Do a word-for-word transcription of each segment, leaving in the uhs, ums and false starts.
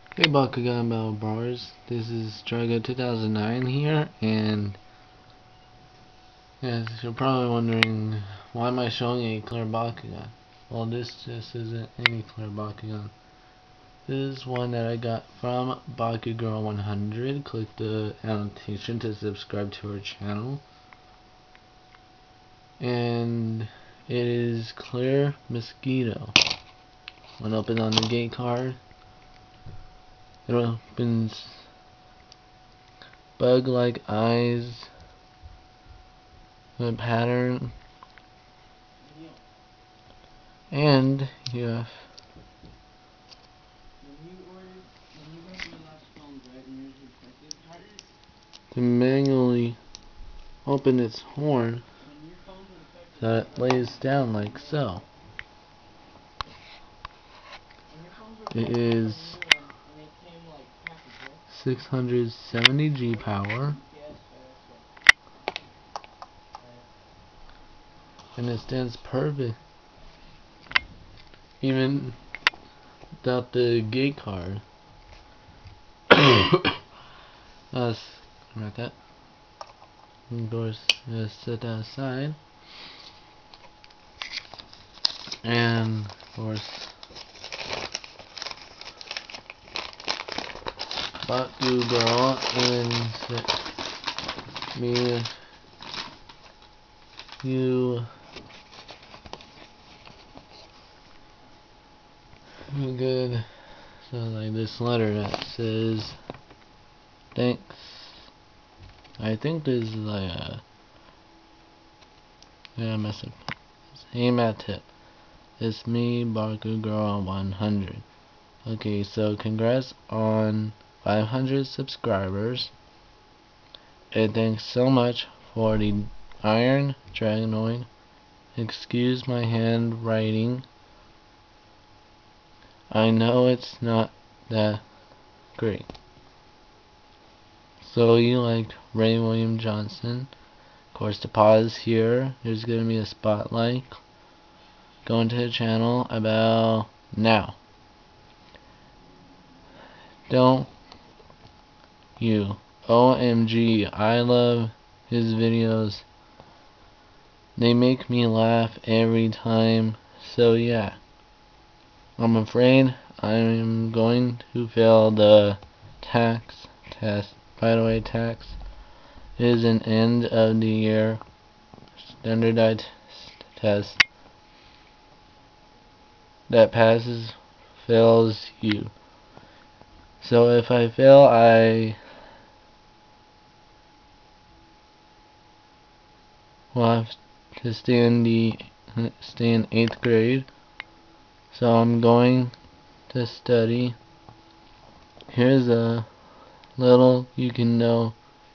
Hey Bakugan Battle Brawlers, this is Drago two thousand nine here, and yes, you're probably wondering, why am I showing a clear Bakugan? Well, this just isn't any clear Bakugan. This is one that I got from Bakugirl one hundred. Click the annotation to subscribe to her channel. And it is Clear Mosquito. When open on the gate card, it opens bug-like eyes, the pattern, and you have to manually open its horn so that it lays down like so. It is six hundred seventy G power, and it stands perfect even without the gate card. Let's write that. Of course, just set that aside, and of course, Bakugirl and me, you, you good. So like this letter that says thanks. I think this is like a yeah, I messed up. Hey Matt tip. It's me, Bakugirl one hundred. Okay, so congrats on five hundred subscribers, and thanks so much for the Iron Dragonoid. Excuse my handwriting. I know it's not that great. So you like Ray William Johnson. Of course, to pause here, there's going to be a spotlight. Go into the channel about now. Don't you? O M G, I love his videos. They make me laugh every time. So yeah, I'm afraid I'm going to fail the tax test. By the way, tax is an end of the year standardized test that passes fails you. So if I fail, I will have to stay in the stay in eighth grade. So I'm going to study. Here's a little you can know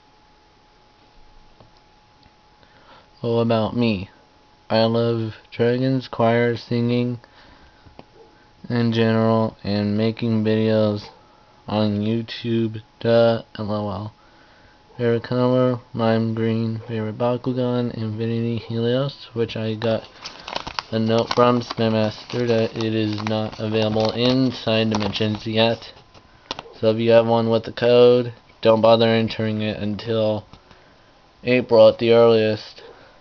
all about me. I love dragons, choir, singing in general, and making videos on YouTube. Duh, lol. Favorite color, lime green. Favorite Bakugan, Infinity Helios, which I got a note from Spam Master that it is not available inside Dimensions yet. So if you have one with the code, don't bother entering it until April at the earliest.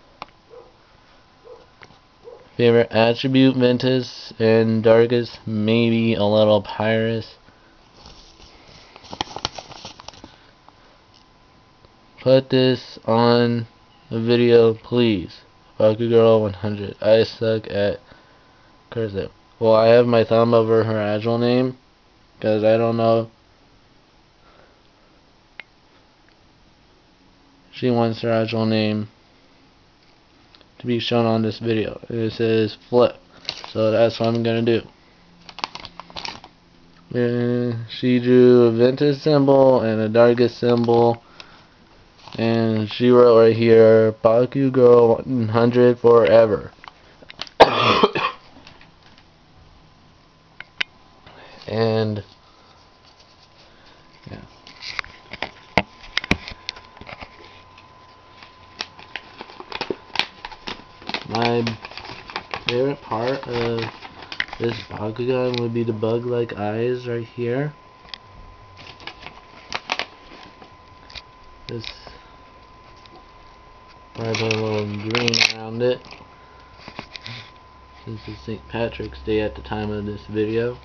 Favorite attribute, Ventus, and Darkus, maybe a little Pyrus. Put this on a video, please. Bakugirl one hundred. I suck at cursive. Well, I have my thumb over her actual name, because I don't know. She wants her actual name to be shown on this video. It says flip. So that's what I'm going to do. And she drew a Ventus symbol and a Darkus symbol. And she wrote right here, Bakugirl one hundred forever. And yeah. My favorite part of this Bakugan would be the bug-like eyes right here. Just probably put a little green around it, since it's Saint Patrick's Day at the time of this video.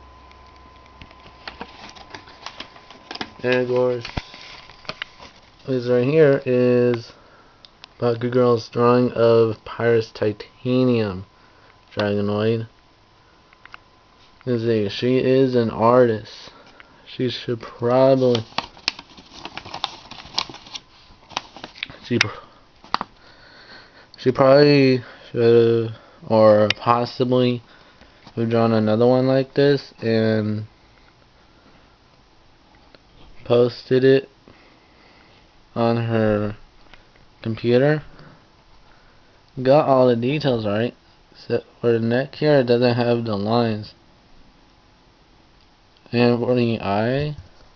And of course, this right here is Bakugirl's drawing of Pyrus Titanium Dragonoid. Is a, she is an artist. She should probably she she probably should, or possibly have drawn another one like this and posted it on her computer. Got all the details right, except for the neck here, it doesn't have the lines. And for the eye,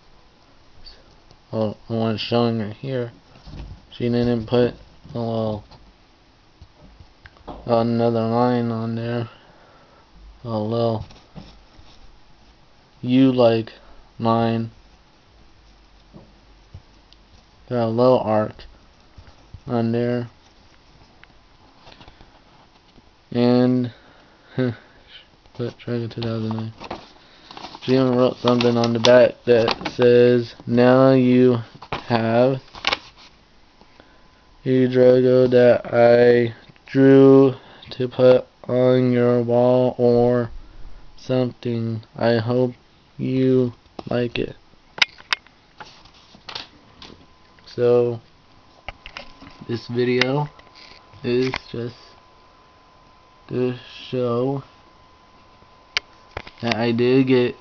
well, the one showing her here, she didn't put a little another line on there, a little U-like line, got a little arc on there, and put Dragon two thousand nine. She even wrote something on the back that says, "Now you have a Drago that I drew to put on your wall or something. I hope you like it." So this video is just to show that I did get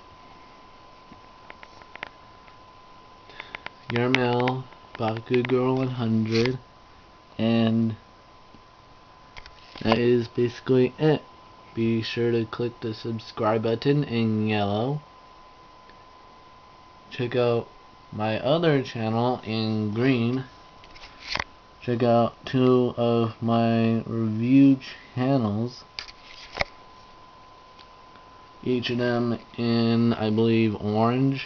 your mail, Bakugirl one hundred, and that is basically it. Be sure to click the subscribe button in yellow. Check out my other channel in green. Check out two of my review channels, each of them in, I believe, orange.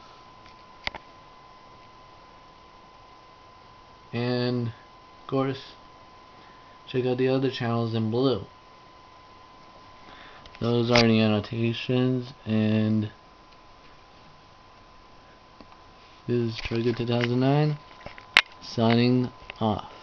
And of course, check out the other channels in blue. Those are the annotations, and this is Trigger two thousand nine signing off.